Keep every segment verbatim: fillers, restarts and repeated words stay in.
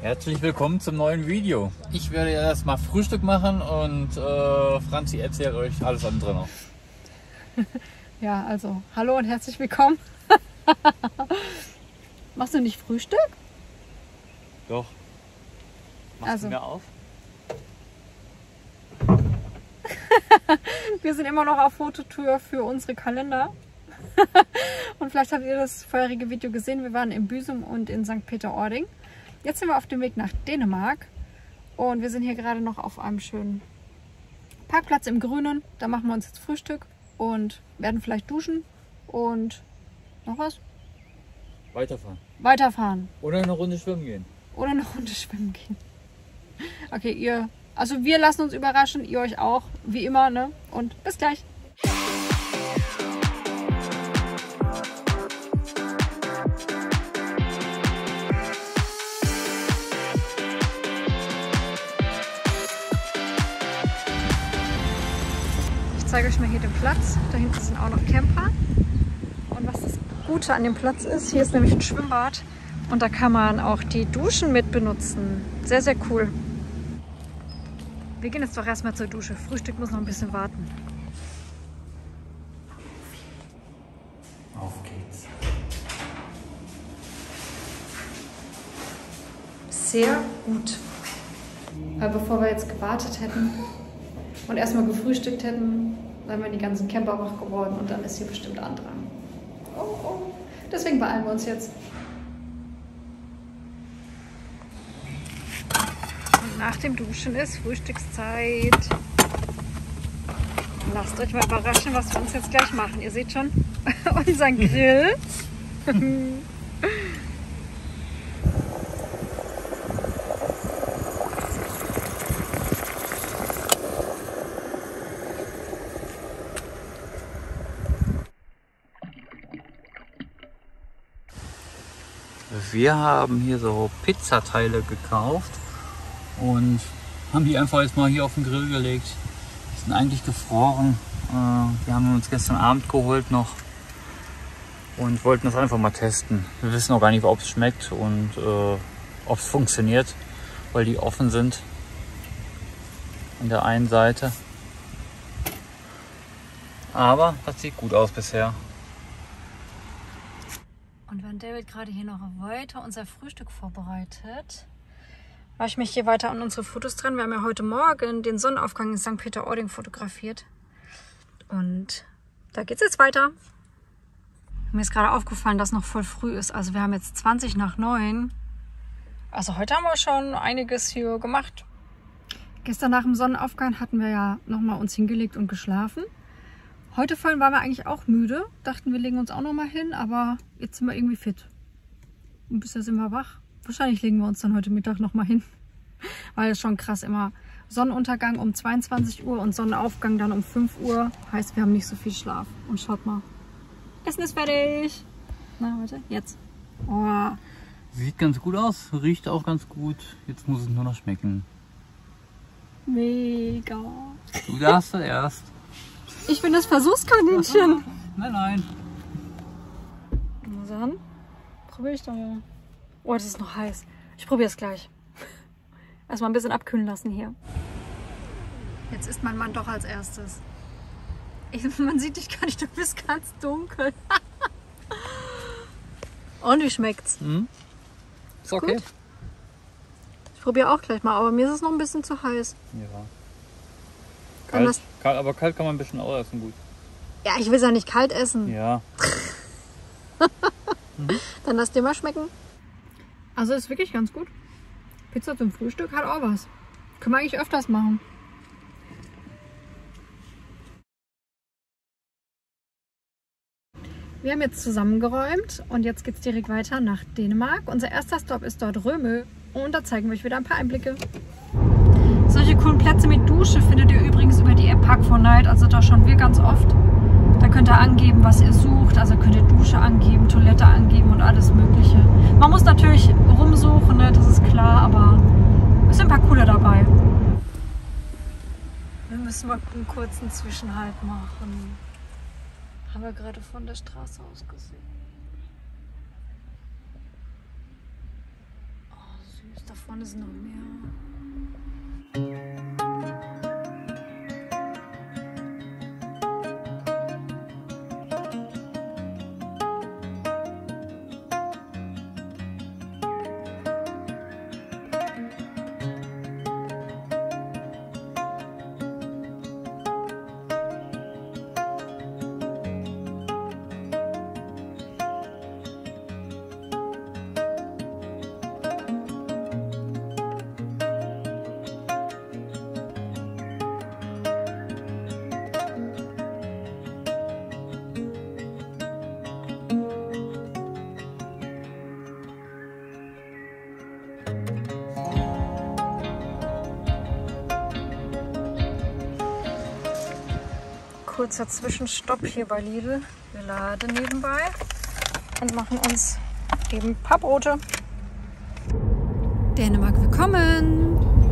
Herzlich willkommen zum neuen Video. Ich werde erst mal Frühstück machen und äh, Franzi erzählt euch alles andere noch. Ja, also hallo und herzlich willkommen. Machst du nicht Frühstück? Doch. Machst Also. du mir auf? Wir sind immer noch auf Fototour für unsere Kalender. Und vielleicht habt ihr das vorherige Video gesehen. Wir waren in Büsum und in Sankt Peter-Ording. Jetzt sind wir auf dem Weg nach Dänemark. Und wir sind hier gerade noch auf einem schönen Parkplatz im Grünen. Da machen wir uns jetzt Frühstück und werden vielleicht duschen. Und noch was? Weiterfahren. Weiterfahren. Oder eine Runde schwimmen gehen. Oder eine Runde schwimmen gehen. Okay, ihr... Also wir lassen uns überraschen, ihr euch auch, wie immer, ne? Und bis gleich. Ich zeige euch mal hier den Platz. Da hinten sind auch noch Camper. Und was das Gute an dem Platz ist, hier ist nämlich ein Schwimmbad. Und da kann man auch die Duschen mit benutzen. Sehr, sehr cool. Wir gehen jetzt doch erstmal zur Dusche. Frühstück muss noch ein bisschen warten. Auf geht's. Sehr gut. Weil bevor wir jetzt gewartet hätten und erstmal gefrühstückt hätten, dann wären die ganzen Camper wach geworden und dann ist hier bestimmt Andrang. Oh, oh. Deswegen beeilen wir uns jetzt. Nach dem Duschen ist Frühstückszeit. Lasst euch mal überraschen, was wir uns jetzt gleich machen. Ihr seht schon unseren Grill. Wir haben hier so Pizzateile gekauft und haben die einfach jetzt mal hier auf den Grill gelegt. Die sind eigentlich gefroren. Die haben wir uns gestern Abend geholt noch und wollten das einfach mal testen. Wir wissen auch gar nicht, ob es schmeckt und äh, ob es funktioniert, weil die offen sind an der einen Seite. Aber das sieht gut aus bisher. Und während David gerade hier noch weiter unser Frühstück vorbereitet, mache ich mich hier weiter an unsere Fotos dran. Wir haben ja heute Morgen den Sonnenaufgang in Sankt Peter-Ording fotografiert. Und da geht es jetzt weiter. Mir ist gerade aufgefallen, dass noch voll früh ist. Also wir haben jetzt zwanzig nach neun. Also heute haben wir schon einiges hier gemacht. Gestern nach dem Sonnenaufgang hatten wir ja nochmal uns hingelegt und geschlafen. Heute vorhin waren wir eigentlich auch müde. Dachten, wir legen uns auch noch mal hin. Aber jetzt sind wir irgendwie fit. Und bisher sind wir wach. Wahrscheinlich legen wir uns dann heute Mittag noch mal hin. Weil es schon krass immer Sonnenuntergang um zweiundzwanzig Uhr und Sonnenaufgang dann um fünf Uhr. Heißt, wir haben nicht so viel Schlaf. Und schaut mal. Essen ist fertig. Na, warte. Jetzt. Oh. Sieht ganz gut aus. Riecht auch ganz gut. Jetzt muss es nur noch schmecken. Mega. Du darfst zuerst. Ich bin das Versuchskaninchen. Nein, nein. Na dann, probiere ich doch mal. Oh, das ist noch heiß. Ich probiere es gleich. Erstmal ein bisschen abkühlen lassen hier. Jetzt isst mein Mann doch als erstes. Ich, man sieht dich gar nicht, du bist ganz dunkel. Und wie schmeckt's? Hm? Ist okay. Gut. Ich probiere auch gleich mal, aber mir ist es noch ein bisschen zu heiß. Ja. Dann Kalt, lass- kalt, aber kalt kann man ein bisschen auch essen, gut. Ja, ich will es ja nicht kalt essen. Ja. Dann lass dir mal schmecken. Also ist wirklich ganz gut. Pizza zum Frühstück hat auch was. Können wir eigentlich öfters machen. Wir haben jetzt zusammengeräumt und jetzt geht es direkt weiter nach Dänemark. Unser erster Stop ist dort Röme und da zeigen wir euch wieder ein paar Einblicke. Solche coolen Plätze mit Dusche findet ihr übrigens über die App Park for Night, also da schauen wir ganz oft. Da könnt ihr angeben, was ihr sucht, also könnt ihr Dusche angeben, Toilette angeben und alles mögliche. Man muss natürlich rumsuchen, ne? Das ist klar, aber es sind ein paar coole dabei. Wir müssen mal einen kurzen Zwischenhalt machen. Haben wir gerade von der Straße aus gesehen. Oh, süß. Da vorne sind noch mehr. Kurzer Zwischenstopp hier bei Lidl. Wir laden nebenbei und machen uns eben ein paar Brote. Dänemark, willkommen!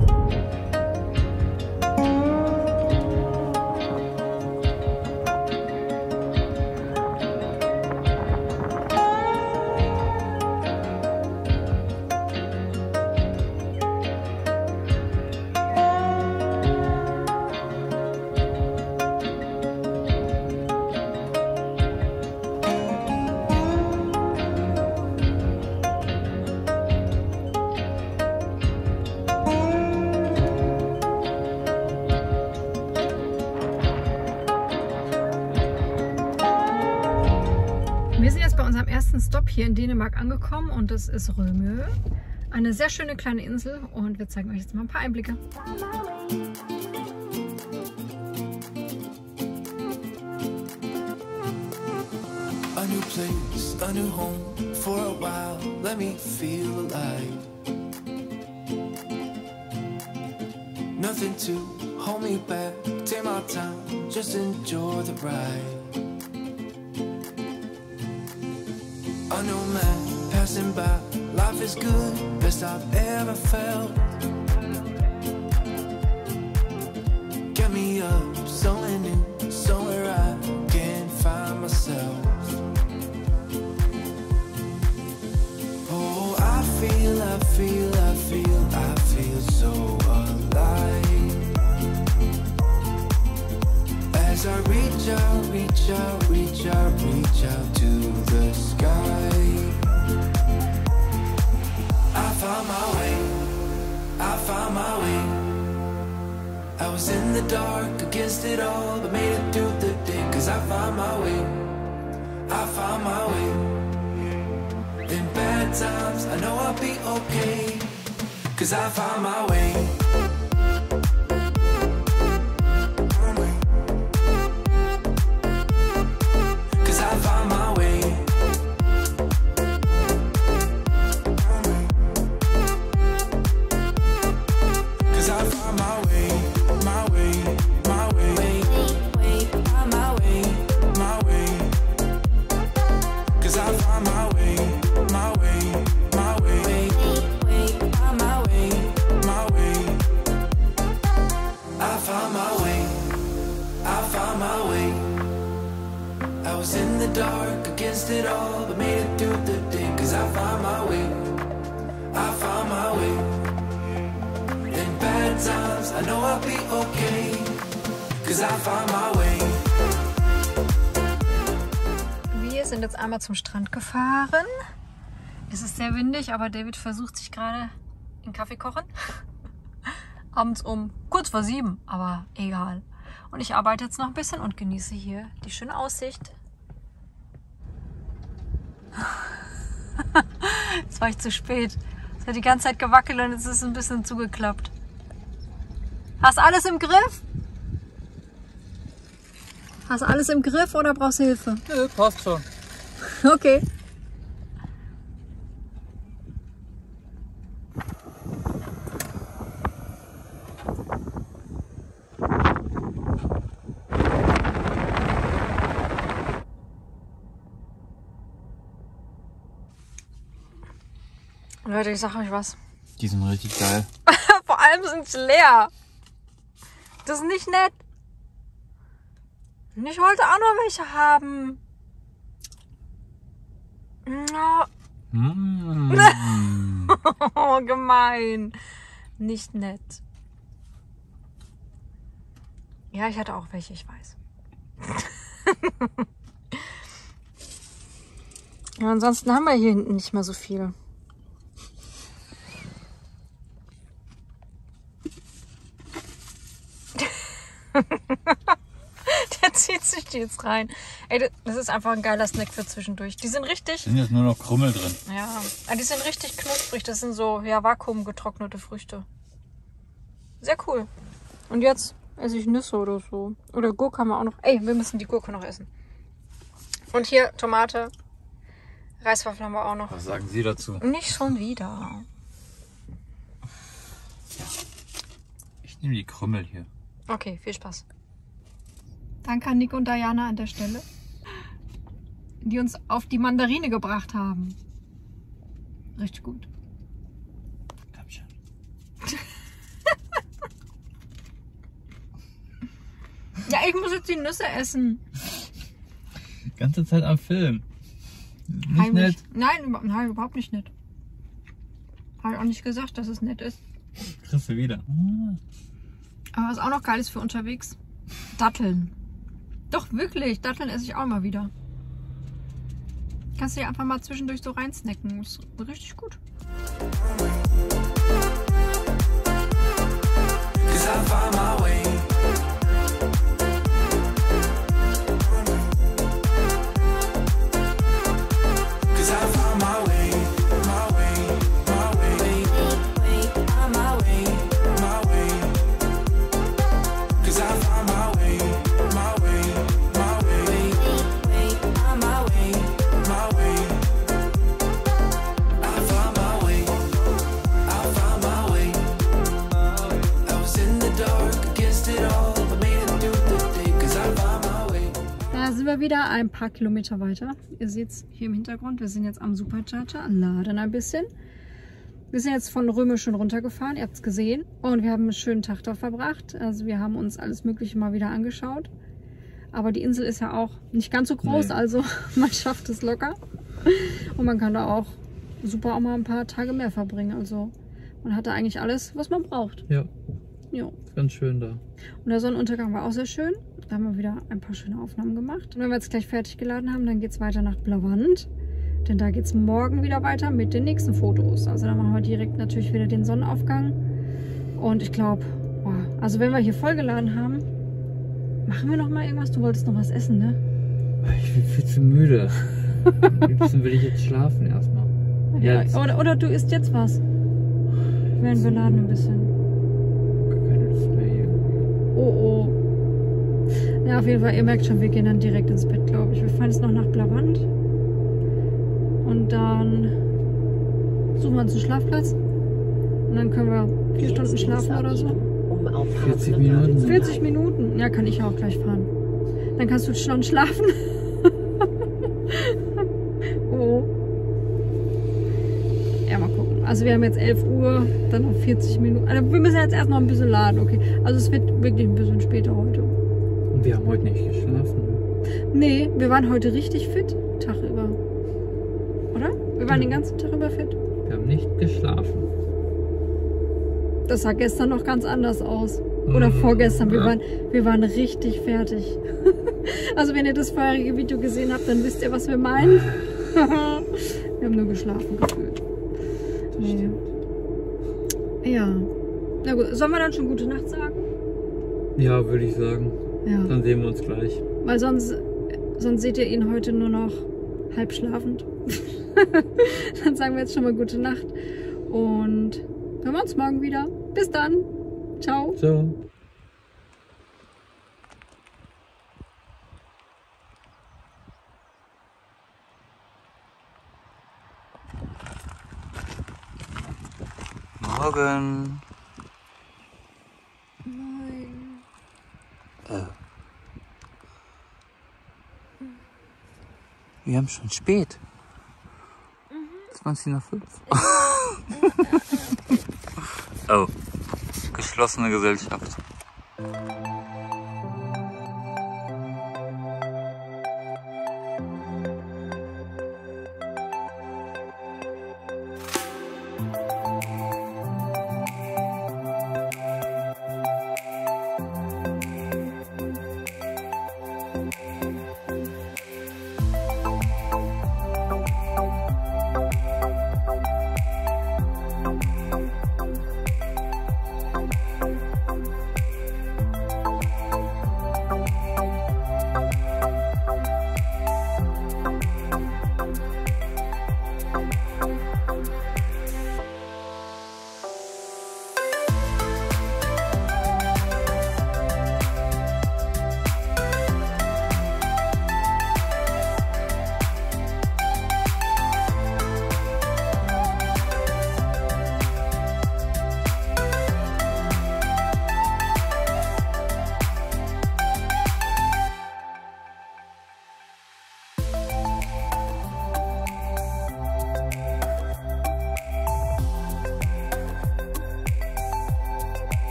Wir sind jetzt bei unserem ersten Stopp hier in Dänemark angekommen und das ist Rømø. Eine sehr schöne kleine Insel und wir zeigen euch jetzt mal ein paar Einblicke. A new place, a new home for a while. Let me feel alive. Nothing to hold me back. Take my time, just enjoy the ride. A new man passing by. Life is good, best I've ever felt. Get me up, somewhere new, somewhere I can find myself. Oh, I feel, I feel, I feel, I feel so alive. As I reach out, reach out, reach out, reach out to the sky. I found my way, I found my way. I was in the dark against it all, but made it through the day. Cause I found my way, I found my way. In bad times, I know I'll be okay. Cause I found my way. Cause I found my way. Cause I found my way, my way, my way, my way, my way. Cause I found my way, my way, my way, my way, my way. I found my way, I found my way. I was in the dark against it all, but made it through the day. Cause I found my way, I found my way. In bad times, I know I'll be okay. Cause I found my way. Wir sind jetzt einmal zum Strand gefahren. Es ist sehr windig, aber David versucht sich gerade einen Kaffee kochen. Abends um kurz vor sieben, aber egal. Und ich arbeite jetzt noch ein bisschen und genieße hier die schöne Aussicht. Jetzt war ich zu spät. Es hat die ganze Zeit gewackelt und jetzt ist es ein bisschen zugeklappt. Hast alles im Griff? Hast alles im Griff oder brauchst du Hilfe? Nö, passt schon. Okay. Leute, ich sag euch was. Die sind richtig geil. Vor allem sind sie leer. Das ist nicht nett. Und ich wollte auch noch welche haben. Mm. Oh, gemein. Nicht nett. Ja, ich hatte auch welche, ich weiß. Ja, ansonsten haben wir hier hinten nicht mehr so viel. Der zieht sich die jetzt rein. Ey, das ist einfach ein geiler Snack für zwischendurch. Die sind richtig... Sind jetzt nur noch Krümmel drin. Ja, die sind richtig knusprig. Das sind so, ja, vakuumgetrocknete Früchte. Sehr cool. Und jetzt esse ich Nüsse oder so. Oder Gurke haben wir auch noch. Ey, wir müssen die Gurke noch essen. Und hier Tomate. Reiswaffeln haben wir auch noch. Was sagen Sie dazu? Nicht schon wieder. Ich nehme die Krümmel hier. Okay, viel Spaß. Danke an Nick und Diana an der Stelle, die uns auf die Mandarine gebracht haben. Richtig gut. Komm schon. Ja, ich muss jetzt die Nüsse essen. Die ganze Zeit am Film. Nicht Heimlich. nett. Nein, über- nein, überhaupt nicht nett. Habe ich auch nicht gesagt, dass es nett ist. Kriegst du wieder. Aber was auch noch geil ist für unterwegs, Datteln. Doch, wirklich, Datteln esse ich auch mal wieder. Kannst du dir einfach mal zwischendurch so reinsnacken. Ist richtig gut. Cause I find my way. Cause I found my way, my way, my way, find my way, my way. Cause I found my way, my way, my way, find my way, my way. I found my way, I found my way. I was in the dark against it all, but made it through the day. Cause I found my way. Da sind wir wieder ein paar Kilometer weiter. Ihr seht es hier im Hintergrund. Wir sind jetzt am Supercharger, laden ein bisschen. Wir sind jetzt von Röme schon runtergefahren, ihr habt es gesehen. Und wir haben einen schönen Tag da verbracht. Also wir haben uns alles Mögliche mal wieder angeschaut. Aber die Insel ist ja auch nicht ganz so groß, Nee. also man schafft es locker. Und man kann da auch super auch mal ein paar Tage mehr verbringen. Also man hatte eigentlich alles, was man braucht. Ja, Jo. ganz schön da. Und der Sonnenuntergang war auch sehr schön. Da haben wir wieder ein paar schöne Aufnahmen gemacht. Und wenn wir jetzt gleich fertig geladen haben, dann geht es weiter nach Blavand. Denn da geht es morgen wieder weiter mit den nächsten Fotos. Also da machen wir direkt natürlich wieder den Sonnenaufgang. Und ich glaube, also wenn wir hier vollgeladen haben, machen wir noch mal irgendwas. Du wolltest noch was essen, ne? Ich bin viel zu müde. Am liebsten will ich jetzt schlafen erstmal. Jetzt. Oder, oder du isst jetzt was. Während wir laden ein bisschen. Keine Lust mehr hier. Oh, oh. Ja, auf jeden Fall, ihr merkt schon, wir gehen dann direkt ins Bett, glaube ich. Wir fahren jetzt noch nach Blavand. Und dann suchen wir uns einen Schlafplatz. Und dann können wir vier Stunden schlafen oder so. vierzig Minuten. vierzig Minuten. Ja, kann ich auch gleich fahren. Dann kannst du schon schlafen. Oh. Ja, mal gucken. Also wir haben jetzt elf Uhr, dann noch vierzig Minuten. Also wir müssen jetzt erst noch ein bisschen laden, okay. Also es wird wirklich ein bisschen später heute. Und wir haben heute nicht geschlafen. Nee, wir waren heute richtig fit, Tag über. Oder? Wir waren den ganzen Tag über fit. Wir haben nicht geschlafen. Das sah gestern noch ganz anders aus. Oder vorgestern. Wir Ja. waren, wir waren richtig fertig. Also wenn ihr das vorherige Video gesehen habt, dann wisst ihr, was wir meinen. Wir haben nur geschlafen gefühlt. Nee. Ja. Na gut, sollen wir dann schon gute Nacht sagen? Ja, würde ich sagen. Ja. Dann sehen wir uns gleich. Weil sonst, sonst seht ihr ihn heute nur noch halb schlafend. Dann sagen wir jetzt schon mal gute Nacht. Und hören wir uns morgen wieder. Bis dann. Ciao. So. Morgen. Nein. Äh. Wir haben schon spät. zwanzig nach fünf. Oh. Geschlossene Gesellschaft.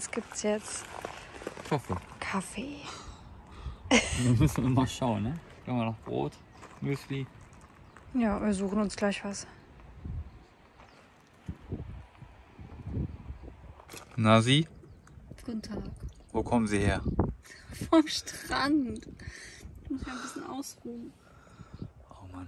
uns gibt's jetzt Kaffee. Kaffee. Wir müssen mal schauen, ne? Können wir noch Brot, Müsli. Ja, wir suchen uns gleich was. Na Sie? Guten Tag. Wo kommen Sie her? Vom Strand. Ich muss ja ein bisschen ausruhen. Oh Mann.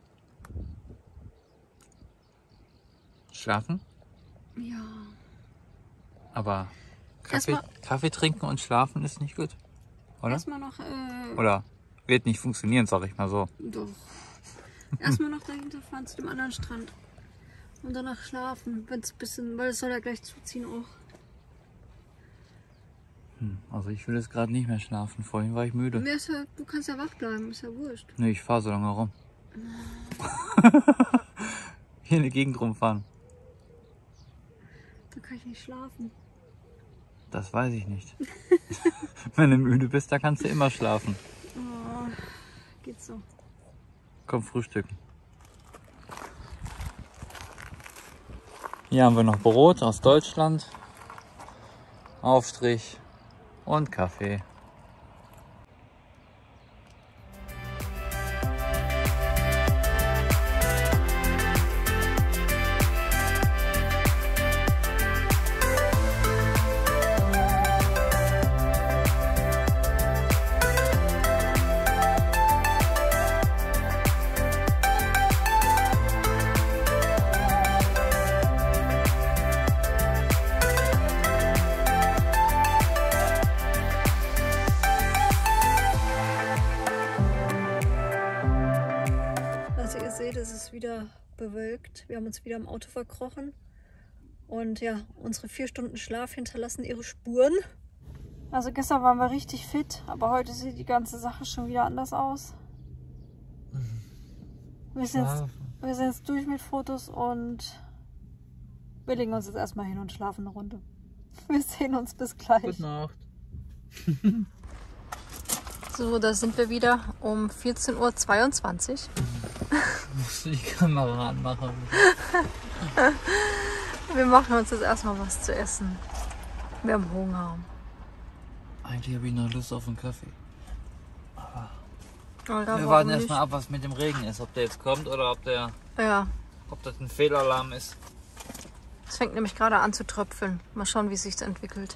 Schlafen? Ja. Aber Kaffee, Erstmal- Kaffee trinken und schlafen ist nicht gut, oder? Erstmal noch, äh, Oder wird nicht funktionieren, sag ich mal so. doch. Erstmal noch dahinter fahren zu dem anderen Strand. Und danach schlafen, wenn es ein bisschen, weil es soll ja gleich zuziehen auch. Hm, also ich will jetzt gerade nicht mehr schlafen. Vorhin war ich müde. Mir ist ja, du kannst ja wach bleiben, ist ja wurscht. Nee, ich fahre so lange rum. Hier in der Gegend rumfahren. Da kann ich nicht schlafen. Das weiß ich nicht. Wenn du müde bist, da kannst du immer schlafen. Oh, geht so. Komm, frühstücken. Hier haben wir noch Brot aus Deutschland, Aufstrich und Kaffee. Also ihr seht, es ist wieder bewölkt. Wir haben uns wieder im Auto verkrochen. Und ja, unsere vier Stunden Schlaf hinterlassen ihre Spuren. Also gestern waren wir richtig fit, aber heute sieht die ganze Sache schon wieder anders aus. Wir sind jetzt, wir sind jetzt durch mit Fotos und wir legen uns jetzt erstmal hin und schlafen eine Runde. Wir sehen uns bis gleich. Gute Nacht. So, da sind wir wieder um vierzehn Uhr zweiundzwanzig. Musst du die Kamera anmachen? Wir machen uns jetzt erstmal was zu essen. Wir haben Hunger. Eigentlich habe ich noch Lust auf einen Kaffee. Oder Wir warum warten nicht? erstmal ab, was mit dem Regen ist. Ob der jetzt kommt oder ob, der, Ja, ob das ein Fehlalarm ist. es fängt nämlich gerade an zu tröpfeln. Mal schauen, wie es sich entwickelt.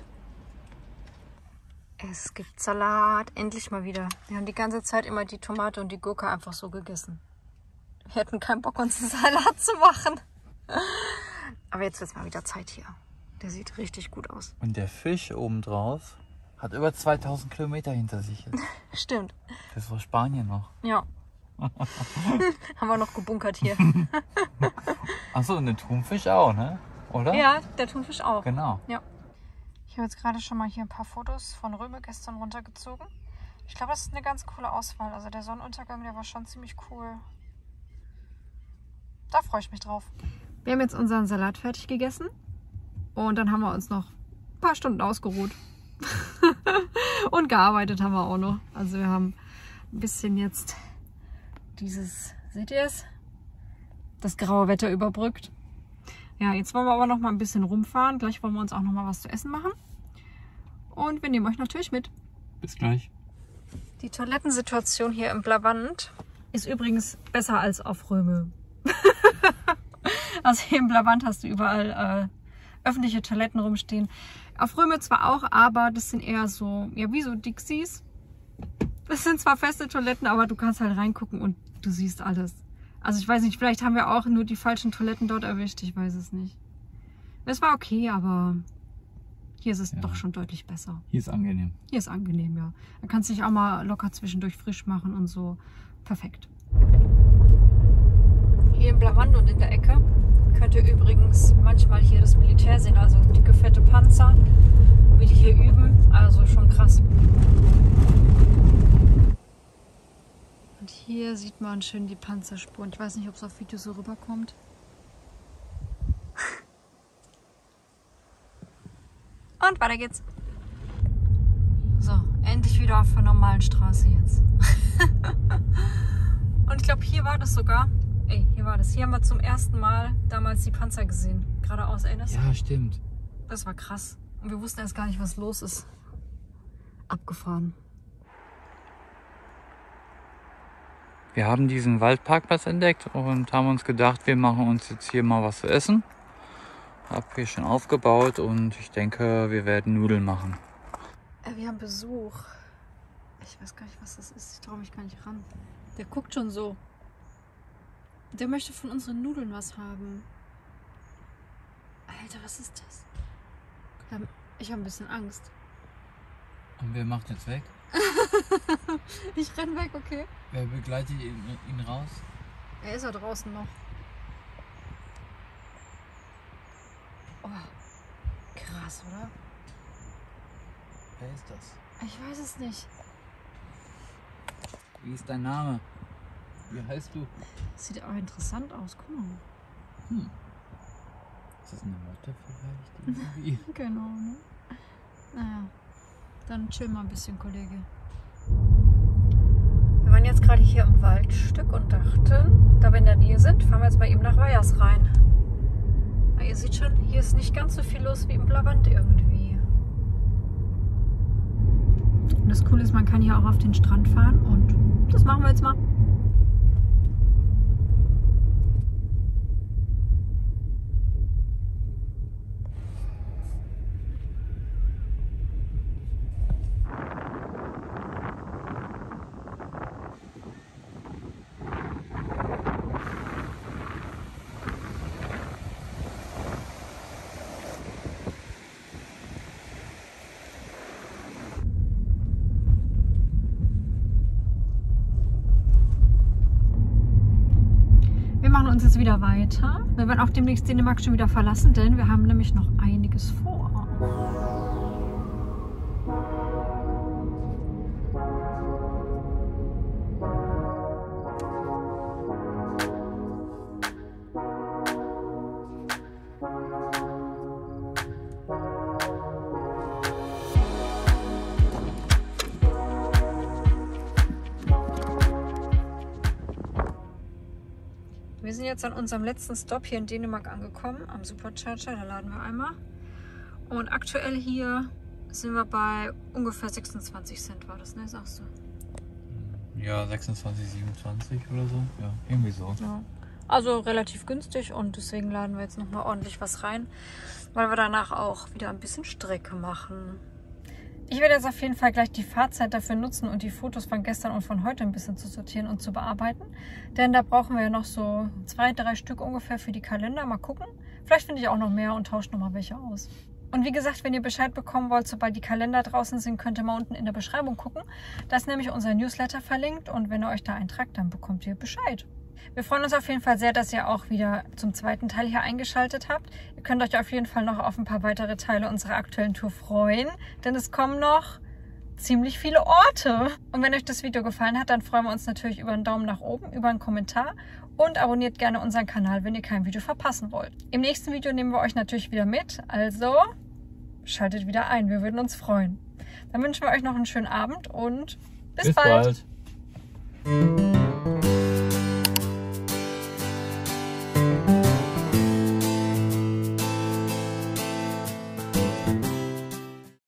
Es gibt Salat, endlich mal wieder. Wir haben die ganze Zeit immer die Tomate und die Gurke einfach so gegessen. Wir hatten keinen Bock, uns einen Salat zu machen. Aber jetzt wird es mal wieder Zeit hier. Der sieht richtig gut aus. Und der Fisch obendrauf hat über zweitausend Kilometer hinter sich jetzt. Stimmt. Das war Spanien noch. Ja. Haben wir noch gebunkert hier. Achso, und den Thunfisch auch, ne? Oder? Ja, der Thunfisch auch. Genau. Ja. Ich habe jetzt gerade schon mal hier ein paar Fotos von Röme gestern runtergezogen. Ich glaube, das ist eine ganz coole Auswahl. Also der Sonnenuntergang, der war schon ziemlich cool. Da freue ich mich drauf. Wir haben jetzt unseren Salat fertig gegessen. Und dann haben wir uns noch ein paar Stunden ausgeruht. Und gearbeitet haben wir auch noch. Also wir haben ein bisschen jetzt dieses, seht ihr es? Das graue Wetter überbrückt. Ja, jetzt wollen wir aber noch mal ein bisschen rumfahren. Gleich wollen wir uns auch noch mal was zu essen machen. Und wir nehmen euch natürlich mit. Bis gleich. Die Toilettensituation hier im Blavant ist übrigens besser als auf Röme. Also hier im Blavant hast du überall äh, öffentliche Toiletten rumstehen. Auf Röme zwar auch, aber das sind eher so, ja, wie so Dixies. Das sind zwar feste Toiletten, aber du kannst halt reingucken und du siehst alles. Also ich weiß nicht, vielleicht haben wir auch nur die falschen Toiletten dort erwischt, ich weiß es nicht. Es war okay, aber hier ist es Ja. doch schon deutlich besser. Hier ist angenehm. Hier ist angenehm, ja. Da kannst du dich auch mal locker zwischendurch frisch machen und so. Perfekt. Hier im Blavant und in der Ecke könnt ihr übrigens manchmal hier das Militär sehen, also dicke, fette Panzer, wie die hier üben. Also schon krass. Und hier sieht man schön die Panzerspuren. Ich weiß nicht, ob es auf Video so rüberkommt. Und weiter geht's. So, endlich wieder auf der normalen Straße jetzt. Und ich glaube, hier war das sogar. Ey, hier war das. Hier haben wir zum ersten Mal damals die Panzer gesehen. Geradeaus, erinnerst du? Ja, stimmt. Das war krass. Und wir wussten erst gar nicht, was los ist. Abgefahren. Wir haben diesen Waldparkplatz entdeckt und haben uns gedacht, wir machen uns jetzt hier mal was zu essen. Hab hier schon aufgebaut und ich denke, wir werden Nudeln machen. Äh, wir haben Besuch. Ich weiß gar nicht, was das ist. Ich traue mich gar nicht ran. Der guckt schon so. Der möchte von unseren Nudeln was haben. Alter, was ist das? Ich habe ein bisschen Angst. Und wer macht jetzt weg? Ich renn weg, okay. Wer begleitet ihn, ihn raus? Er ist ja draußen noch. Oh, krass, oder? Wer ist das? Ich weiß es nicht. Wie ist dein Name? Wie heißt du? Sieht auch interessant aus, guck mal. Hm. Ist das eine Motte vielleicht irgendwie? Genau, ne? Naja, dann chill mal ein bisschen, Kollege. Wir waren jetzt gerade hier im Waldstück und dachten, da wir in der Nähe sind, fahren wir jetzt mal eben nach Weyers rein. Na, ihr seht schon, hier ist nicht ganz so viel los wie im Blavant irgendwie. Und das Coole ist, man kann hier auch auf den Strand fahren und das machen wir jetzt mal. Wir machen uns jetzt wieder weiter. Wir werden auch demnächst Dänemark schon wieder verlassen, denn wir haben nämlich noch einiges vor. Wir sind jetzt an unserem letzten Stop hier in Dänemark angekommen, am Supercharger, da laden wir einmal. Und aktuell hier sind wir bei ungefähr sechsundzwanzig Cent, war das, ne, sagst du? Ja, sechsundzwanzig, siebenundzwanzig oder so. Ja, irgendwie so. Ja. Also relativ günstig und deswegen laden wir jetzt nochmal ordentlich was rein, weil wir danach auch wieder ein bisschen Strecke machen. Ich werde jetzt auf jeden Fall gleich die Fahrzeit dafür nutzen und die Fotos von gestern und von heute ein bisschen zu sortieren und zu bearbeiten. Denn da brauchen wir ja noch so zwei, drei Stück ungefähr für die Kalender. Mal gucken. Vielleicht finde ich auch noch mehr und tausche noch mal welche aus. Und wie gesagt, wenn ihr Bescheid bekommen wollt, sobald die Kalender draußen sind, könnt ihr mal unten in der Beschreibung gucken. Da ist nämlich unser Newsletter verlinkt und wenn ihr euch da eintragt, dann bekommt ihr Bescheid. Wir freuen uns auf jeden Fall sehr, dass ihr auch wieder zum zweiten Teil hier eingeschaltet habt. Ihr könnt euch auf jeden Fall noch auf ein paar weitere Teile unserer aktuellen Tour freuen, denn es kommen noch ziemlich viele Orte. Und wenn euch das Video gefallen hat, dann freuen wir uns natürlich über einen Daumen nach oben, über einen Kommentar und abonniert gerne unseren Kanal, wenn ihr kein Video verpassen wollt. Im nächsten Video nehmen wir euch natürlich wieder mit, also schaltet wieder ein, wir würden uns freuen. Dann wünschen wir euch noch einen schönen Abend und bis, bis bald. bald.